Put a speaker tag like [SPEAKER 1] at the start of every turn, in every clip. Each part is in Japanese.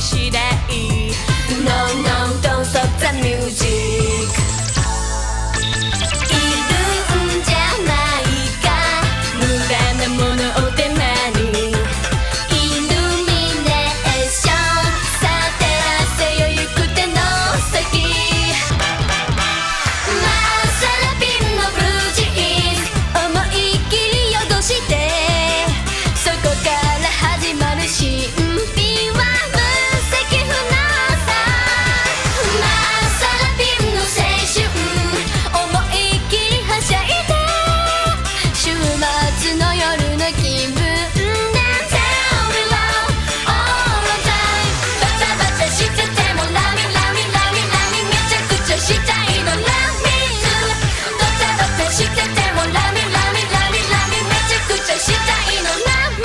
[SPEAKER 1] 次第 No, no, don't stop the music いるんじゃないか無駄なものを手間にイルミネーションさてらせよ行く手の先マッサラピンのブルージーンズ思いっきり汚してそこから始まる新品は無責不能さマッサラピンの青春思いっきりはしゃいで週末の夜の気分なんて We love all the time バタバタしててもラミラミラミラミめちゃくちゃしたいのラミバタバタしててもラミラミラミラミめちゃくちゃしたいのラミ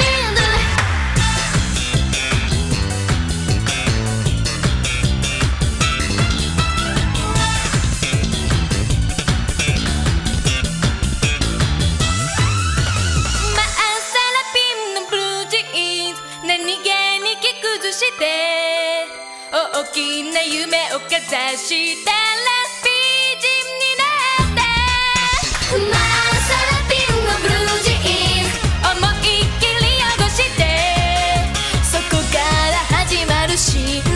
[SPEAKER 1] マッサラピンのブルージーンズ何気に着崩して大きな夢をかざして美人になってマッサラピンのブルージーンズ思いっきり汚してそこから始まる新